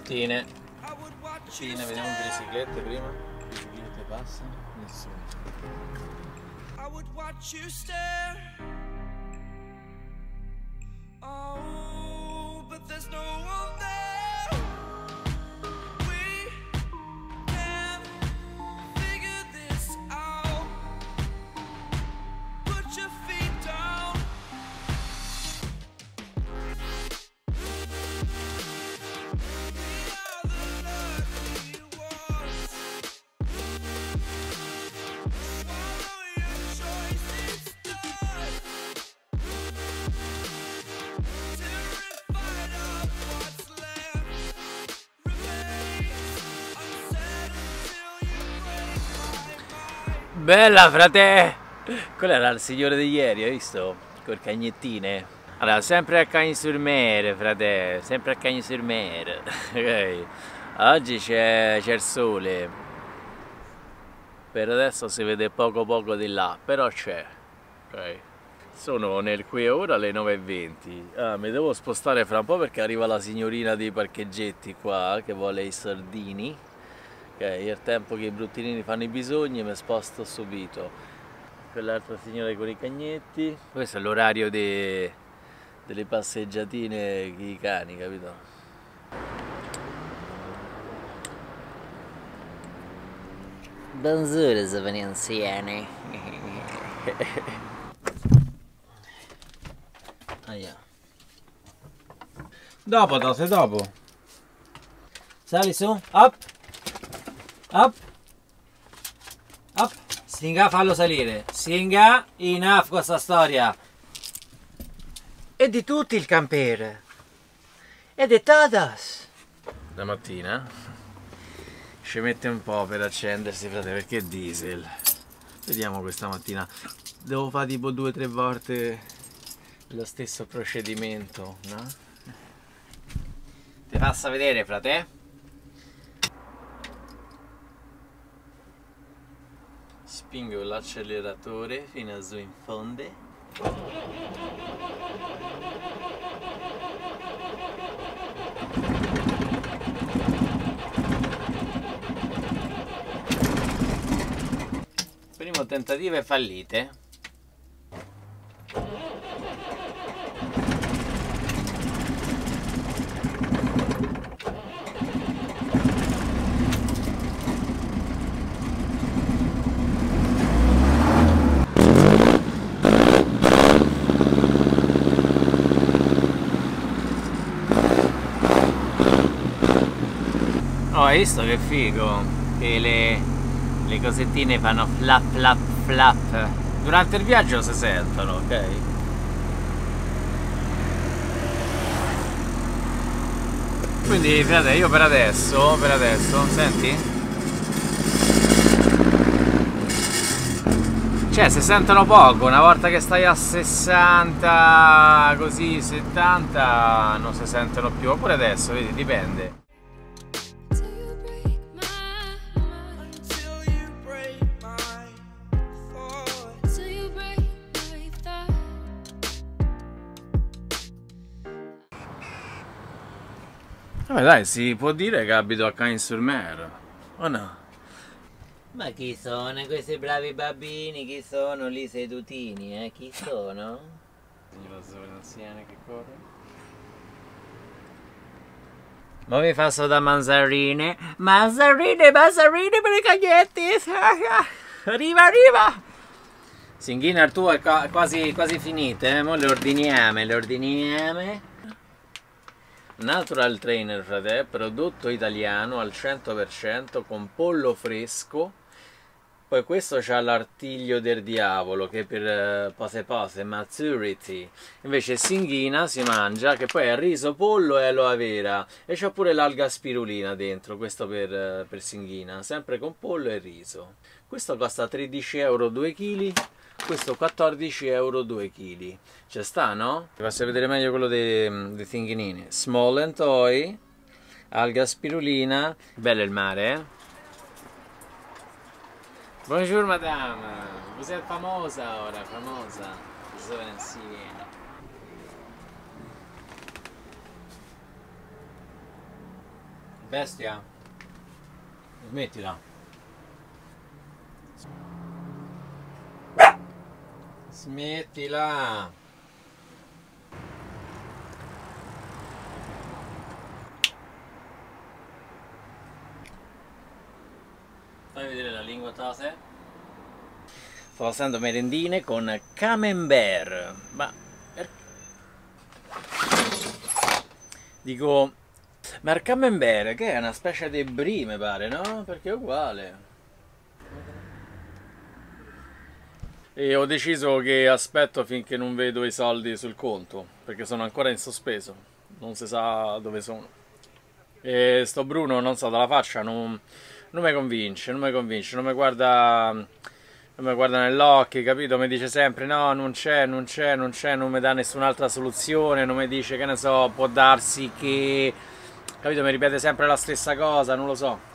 mattine. Vediamo le biciclette prima. Le biciclette passano, nessuno. I would watch you stare. Oh, but there's no one there. We can figure this out. Put your feet down. Bella frate! Quello era il signore di ieri, hai visto? Col cagnettine. Allora, sempre a Cagnes-sur-Mer, frate, sempre a Cagnes-sur-Mer. Ok. Oggi c'è il sole. Per adesso si vede poco di là, però c'è. Ok. Sono nel qui e ora alle 9:20. Ah, mi devo spostare fra un po' perché arriva la signorina dei parcheggetti qua che vuole i sordini. Ok, è il tempo che i bruttinini fanno i bisogni, mi sposto subito. Quell'altra signora con i cagnetti. Questo è l'orario delle passeggiatine con i cani, capito? Buongiorno, sono anziani. Dopo, Tose, dopo. Sali su, up. Up. Up. Singa, fallo salire. Singa, enough questa storia. E di tutti il camper. E di todos. La mattina ci mette un po' per accendersi, frate, perché è diesel. Vediamo questa mattina. Devo fare tipo 2 o 3 volte lo stesso procedimento, no? Ti passa a vedere, frate? Spingo l'acceleratore fino a su in fondo. Primo tentativo è fallite. Oh, hai visto che figo? Che le cosettine fanno flap flap flap. Durante il viaggio si sentono, ok? Quindi frate, io per adesso, senti? Cioè, si sentono poco, una volta che stai a 60, così, 70, non si sentono più. Oppure adesso, vedi, dipende. Vabbè dai, si può dire che abito a Cagnes-sur-Mer, o no? Ma chi sono questi bravi bambini? Chi sono lì sedutini, Chi sono? Signora anziana che corre. Ma mi fa solo da manzarine. Manzarine per i cagnetti! Arriva! Singhina, il tuo è quasi finite, mo le ordiniamo. Natural Trainer, frate, prodotto italiano al 100% con pollo fresco. Poi questo c'ha l'artiglio del diavolo che per pose maturity. Invece Singhina si mangia, che poi è riso, pollo e aloe vera. E c'ha pure l'alga spirulina dentro, questo per Singhina, sempre con pollo e riso. Questo costa 13 euro 2 kg. Questo 14 euro 2 kg. Ci sta, no? Vi faccio vedere meglio quello dei Singhinini. Small and Toy, alga spirulina. Bello il mare, Bonjour madame, vous êtes famosa ora, famosa. Sì. Bestia, smettila. Smettila. Fai vedere la lingua tase. Sto passando merendine con Camembert. Ma dico, ma il Camembert che è una specie di brie mi pare, no? Perché è uguale. E ho deciso che aspetto finché non vedo i soldi sul conto, perché sono ancora in sospeso, non si sa dove sono. E sto Bruno, non so, dalla faccia non mi convince, non mi guarda nell'occhio, capito? Mi dice sempre no, non c'è, non mi dà nessun'altra soluzione, non mi dice che ne so, può darsi che, capito? Mi ripete sempre la stessa cosa, non lo so.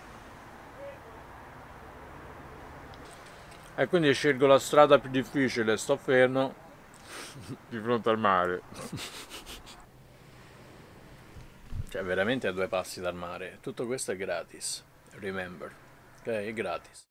E quindi scelgo la strada più difficile, sto fermo di fronte al mare. Cioè, veramente a 2 passi dal mare. Tutto questo è gratis. Remember. Ok, è gratis.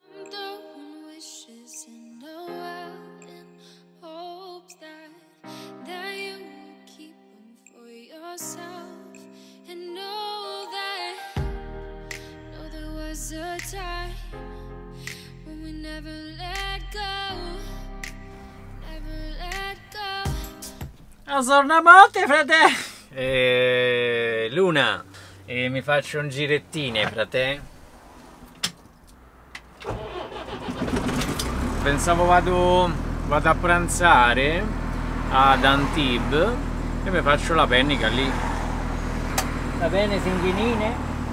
Sono a monte, frate! Luna, mi faccio un girettino, frate. Pensavo vado a pranzare ad Antibes e mi faccio la pennica lì. Va bene, singhinine?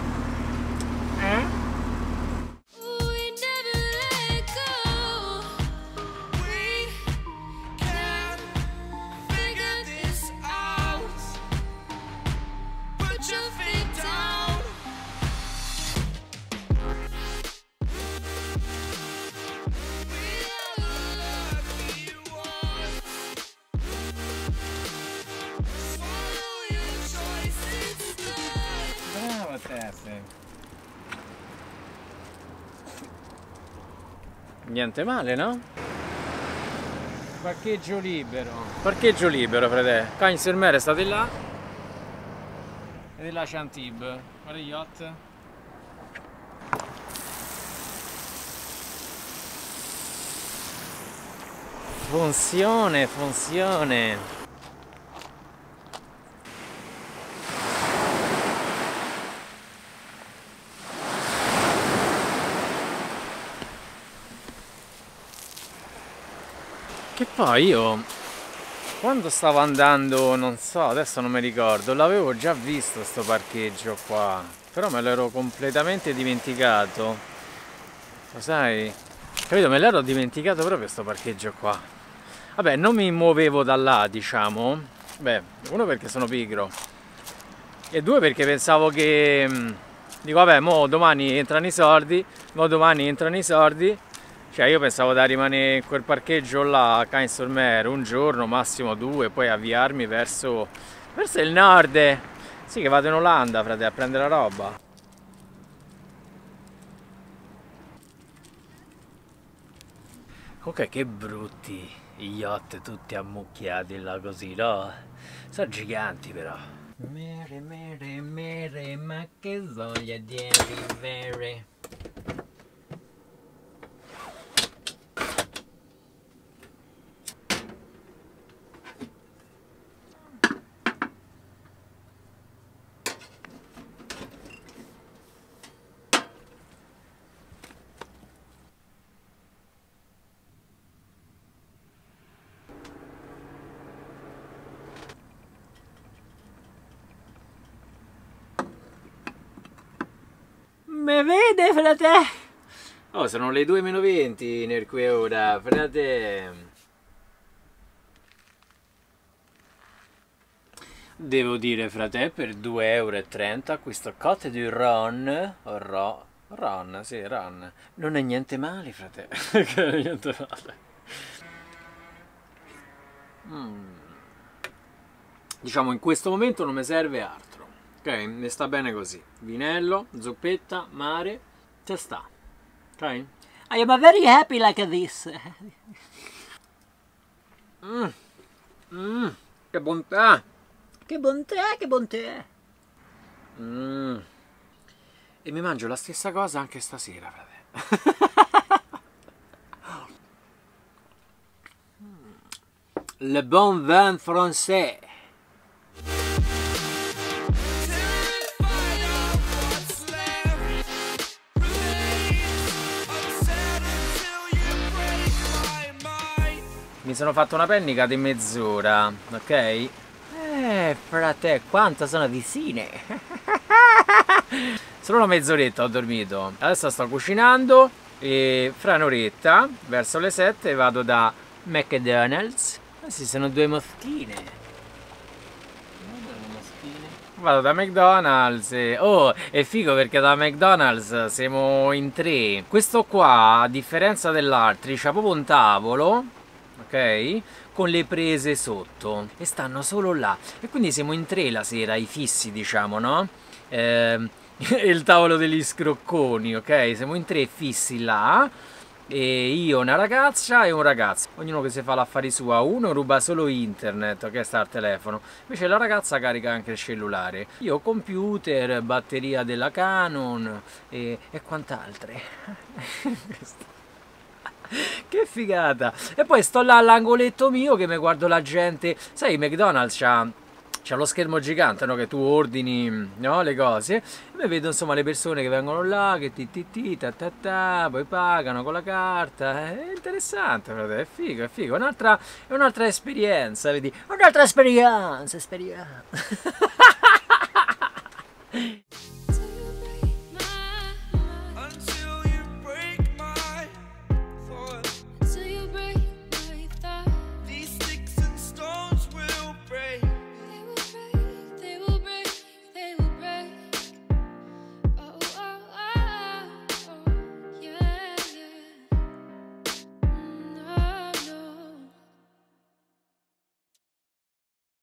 Brava te, sì. Niente male, no? Parcheggio libero. Parcheggio libero, frate. Cagnes-sur-Mer, state là. E di là c'è Antibes. Guarda gli yacht. Funzione, funzione. Che poi io, quando stavo andando, non so, adesso non mi ricordo, l'avevo già visto sto parcheggio qua, però me l'ero completamente dimenticato. Lo sai? Capito? Me l'ero dimenticato proprio sto parcheggio qua. Vabbè, non mi muovevo da là, diciamo. Beh, uno perché sono pigro. E due perché pensavo che... dico, vabbè, mo domani entrano i soldi, Cioè io pensavo da rimanere in quel parcheggio là a Cagnes-sur-Mer un giorno, massimo 2, poi avviarmi verso il nord. Sì, che vado in Olanda, frate, a prendere la roba. Ok, che brutti i yacht tutti ammucchiati là così, no? Sono giganti però. Mere, mere, mere, ma che voglia di arrivare. Me vede, frate? Oh, sono le 2:20 nel qui ora, frate. Devo dire, frate, per 2,30 € questo cotte di ron, ron, sì, ron, non è niente male, frate. Non è niente male. Diciamo, in questo momento non mi serve altro. Ok, mi sta bene così. Vinello, zuppetta, mare, ci sta. Ok? I am very happy like this. Che bontà! Che bontà, che bontà. E mi mangio la stessa cosa anche stasera, frate. Le bon vin français. Mi sono fatto una pennica di mezz'ora, ok? Frate, quanto sono vicine! Solo una mezz'oretta ho dormito. Adesso sto cucinando e fra un'oretta, verso le 7, vado da McDonald's. Questi sono due moschine. Vado da McDonald's e... Oh, è figo perché da McDonald's siamo in 3. Questo qua, a differenza dell'altro, c'ha proprio un tavolo, ok? Con le prese sotto e stanno solo là. E quindi siamo in 3 la sera, i fissi, diciamo, no? Il tavolo degli scrocconi, ok? Siamo in 3 fissi là. E io, una ragazza e un ragazzo, ognuno che si fa l'affari sua. Uno ruba solo internet, ok, sta al telefono, invece la ragazza carica anche il cellulare. Io computer, batteria della Canon e quant'altre. Che figata. E poi sto là all'angoletto mio che mi guardo la gente. Sai, McDonald's c'ha lo schermo gigante, no? Che tu ordini, no? Le cose. E mi vedo insomma le persone che vengono là, che poi pagano con la carta. È interessante, frate, è figo, è figo. È un'altra esperienza, vedi? Un'altra esperienza.